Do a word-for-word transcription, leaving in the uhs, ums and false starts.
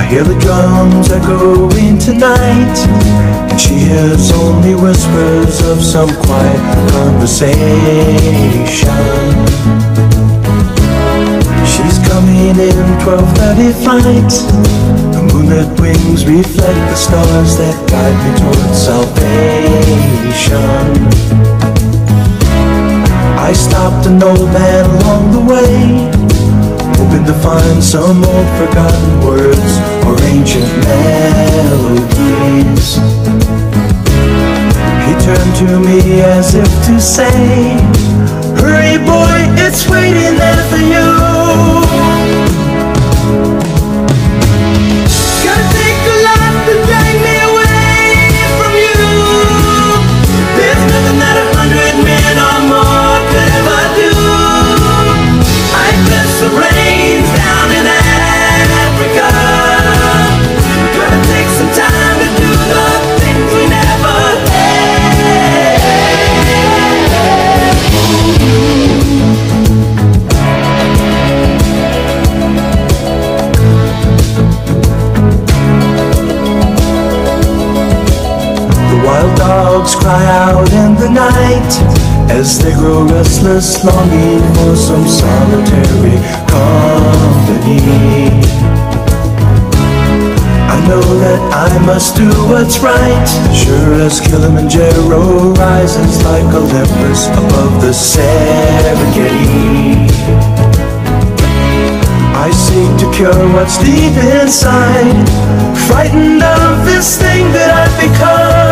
I hear the drums echoing tonight, and she hears only whispers of some quiet conversation. She's coming in twelve thirty flight. The moonlit wings reflect the stars that guide me towards salvation. I stopped an old man along the way, hoping to find some old forgotten words or ancient melodies. He turned to me as if to say, "Hurry boy, it's waiting there for you." Gotta take a lot to drag me away from you. There's nothing that a hundred men or more could ever do. I bless the rains down in Africa. Gonna take some time to do the things we never had. The wild dogs cry out in the night as they grow restless, longing for some solitary company. I know that I must do what's right, sure as Kilimanjaro rises like Olympus above the Serengeti. I seek to cure what's deep inside, frightened of this thing that I've become.